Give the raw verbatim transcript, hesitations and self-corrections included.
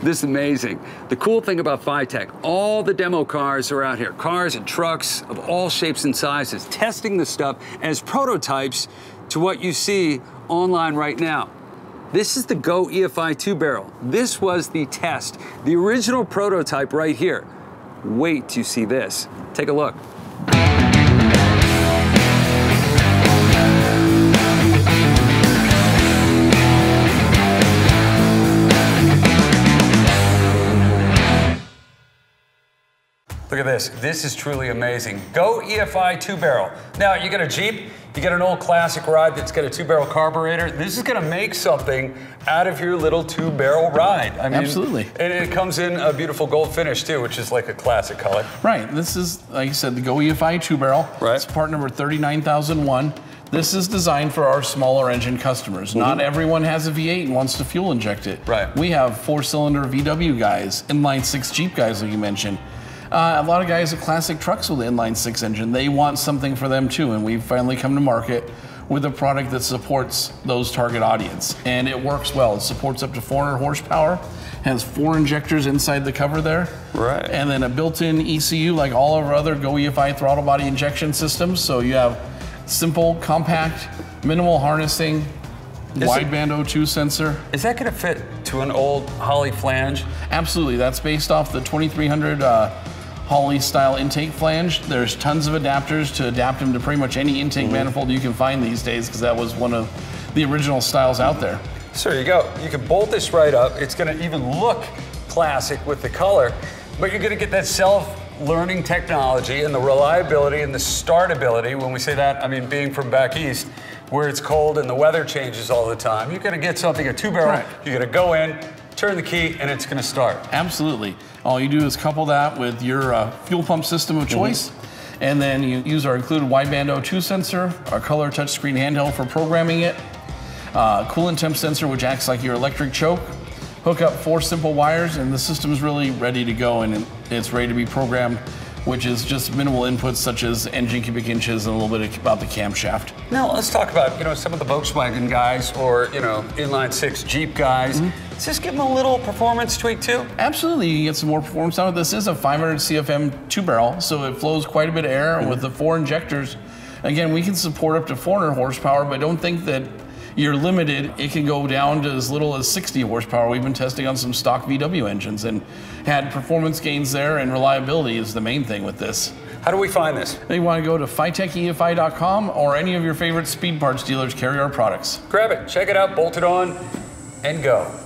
This is amazing. The cool thing about FiTech, all the demo cars are out here. Cars and trucks of all shapes and sizes, testing the stuff as prototypes to what you see online right now. This is the Go E F I two barrel. This was the test, the original prototype right here. Wait till you see this. Take a look. Look at this. This is truly amazing. Go E F I two barrel. Now, you get a Jeep, you get an old classic ride that's got a two barrel carburetor. This is going to make something out of your little two barrel ride. I mean, absolutely. And it comes in a beautiful gold finish too, which is like a classic color. Right. This is, like I said, the Go E F I two barrel. Right. It's part number thirty-nine thousand one. This is designed for our smaller engine customers. Mm-hmm. Not everyone has a V eight and wants to fuel inject it. Right. We have four cylinder V W guys, inline six Jeep guys, like you mentioned. Uh, a lot of guys have classic trucks with an inline six engine. They want something for them too, and we've finally come to market with a product that supports those target audience. And it works well. It supports up to four hundred horsepower, has four injectors inside the cover there. Right. And then a built-in E C U like all of our other Go E F I throttle body injection systems. So you have simple, compact, minimal harnessing, wideband O two sensor. Is that going to fit to an old Holley flange? Absolutely. That's based off the twenty-three hundred uh, Holley style intake flange. There's tons of adapters to adapt them to pretty much any intake mm-hmm. manifold you can find these days, because that was one of the original styles out there. So there you go. You can bolt this right up. It's going to even look classic with the color, but you're going to get that self-learning technology and the reliability and the startability. When we say that, I mean being from back east, where it's cold and the weather changes all the time. You're going to get something, a two barrel, right. You're going to go in, turn the key, and it's going to start. Absolutely. All you do is couple that with your uh, fuel pump system of choice, mm-hmm. and then you use our included wideband O two sensor, our color touchscreen handheld for programming it, uh, coolant temp sensor, which acts like your electric choke. Hook up four simple wires, and the system is really ready to go, and it's ready to be programmed, which is just minimal inputs such as engine cubic inches and a little bit about the camshaft. Now let's talk about, you know, some of the Volkswagen guys or, you know, inline six Jeep guys. Mm-hmm. Does this give them a little performance tweak too? Absolutely, you get some more performance out of this. Is a five hundred C F M two barrel, so it flows quite a bit of air, and mm-hmm. with the four injectors, again, we can support up to four hundred horsepower, but don't think that you're limited. It can go down to as little as sixty horsepower. We've been testing on some stock V W engines and had performance gains there, and reliability is the main thing with this. How do we find this? You want to go to FiTech E F I dot com, or any of your favorite speed parts dealers carry our products. Grab it, check it out, bolt it on, and go.